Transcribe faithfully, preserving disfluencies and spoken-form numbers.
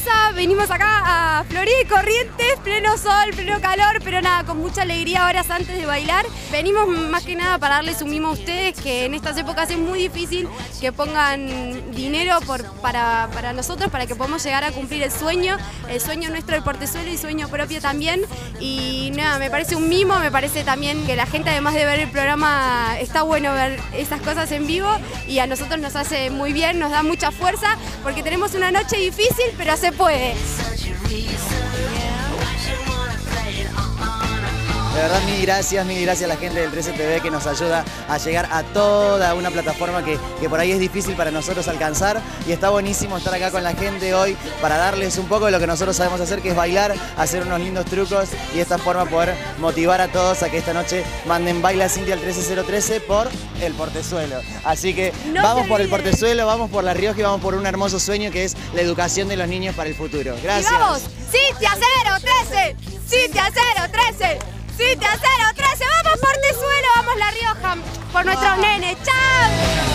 Mendoza, venimos acá a Florida y Corrientes, pleno sol, pleno calor, pero nada, con mucha alegría horas antes de bailar. Venimos más que nada para darles un mimo a ustedes, que en estas épocas es muy difícil que pongan dinero por, para, para nosotros, para que podamos llegar a cumplir el sueño, el sueño nuestro del Portezuelo y sueño propio también. Y nada, me parece un mimo, me parece también que la gente, además de ver el programa, está bueno ver esas cosas en vivo y a nosotros nos hace muy bien, nos da mucha fuerza, porque tenemos una noche difícil, pero se puede. De verdad, mil gracias, mil gracias a la gente del trece T V que nos ayuda a llegar a toda una plataforma que, que por ahí es difícil para nosotros alcanzar, y está buenísimo estar acá con la gente hoy para darles un poco de lo que nosotros sabemos hacer, que es bailar, hacer unos lindos trucos y de esta forma poder motivar a todos a que esta noche manden Baila Cintia al trece cero trece por el Portezuelo. Así que no vamos por el Portezuelo, vamos por La Rioja y vamos por un hermoso sueño que es la educación de los niños para el futuro. Gracias. Y vamos, Cintia cero trece, Cintia cero trece. Cintia cero trece, vamos Portezuelo, vamos La Rioja, por nuestros nenes, ¡chao!